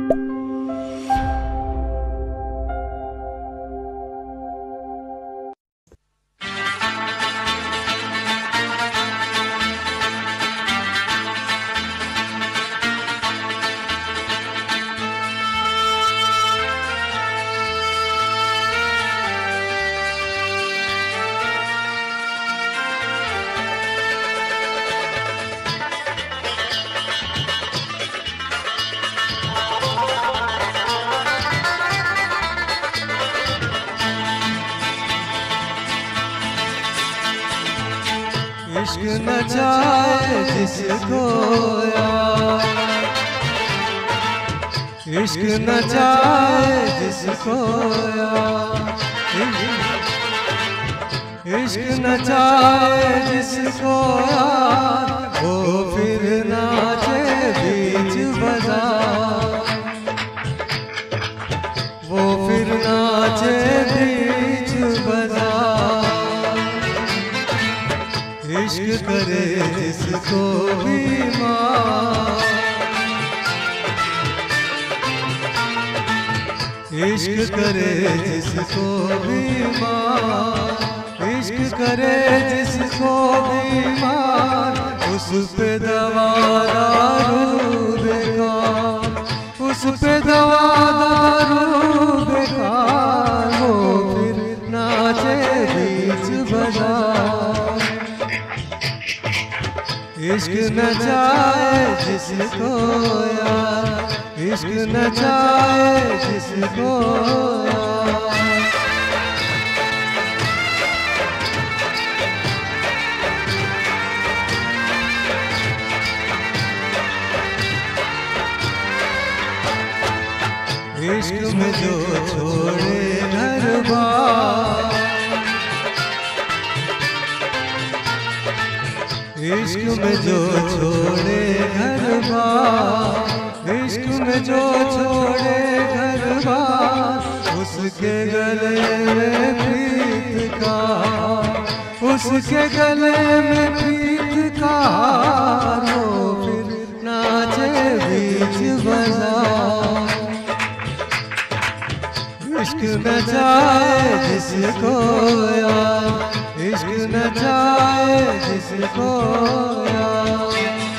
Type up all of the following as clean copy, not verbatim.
इश्क नचाए जिसको यार, इश्क नचाए जिसको यार, इश्क नचाए जिसको यार, वो फिर नाचे बीच बाजार, वो फिर नाचे बीच बाजार। इश्क करे जिसको बीमार, इश्क करे जिसको बीमार, इश्क करे जिसको बीमार, उस पे दवा दारू बेकार, उस पे दवा दारू बेकार, वो फिर नाचे बीच बाजार। इश्क नचाए जिसको यार, इश्क नचाए जिसको यार। इश्क में जो छोड़े घर बार, इश्क में जो छोड़े घर बार, इश्क में जो छोड़े घर बार, उसके गले में प्रीत का, उसके गले में प्रीत का, वो फिर नाचे बीच बाजार। इश्क नचाए जिसको यार, इश्क नचाए जिसको यार।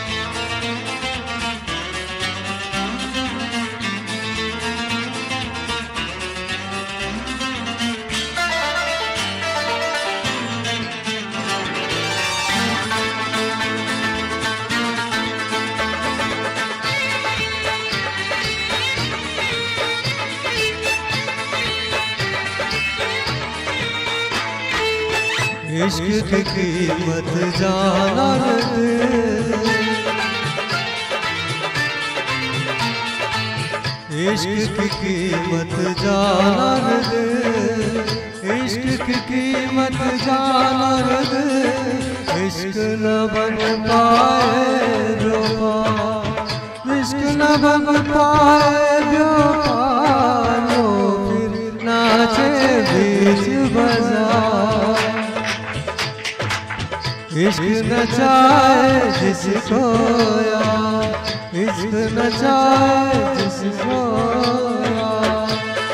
इश्क की कीमत जाना दे, इश्क की कीमत जाना दे, इश्क की कीमत जाना दे। इश्क न बन पाए जो पार, इश्क न बन पाए जो पार, वो फिर नाचे बीच बाजार। इश्क नचाए जिसको यार, इश्क नचाए जिसको यार।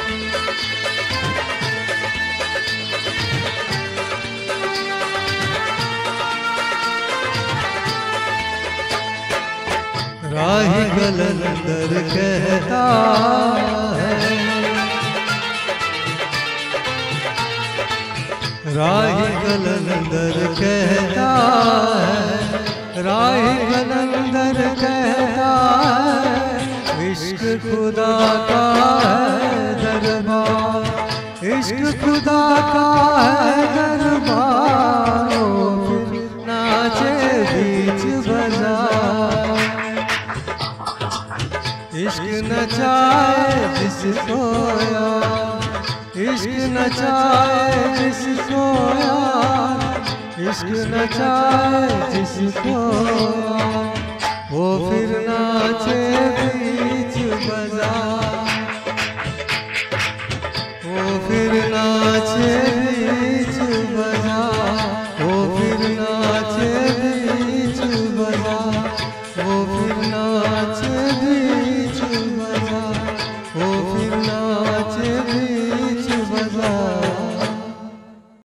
राही कलंदर कहता है, राही कलंदर कहता है, राही कलंदर कहता है, इश्क खुदा का है दरबार, इश्क खुदा का है दरबार, वो फिर नाचे बीच बाजार। इश्क नचाए जिसको यार, इश्क नचाए जिसको यार, इश्क नचाए जिसको यार, वो फिर नाचे बीच बाजार, वो फिर नाचे बीच बाजार, वो फिर नाचे बीच बाजार, वो फिर नाचे बीच बाजार। का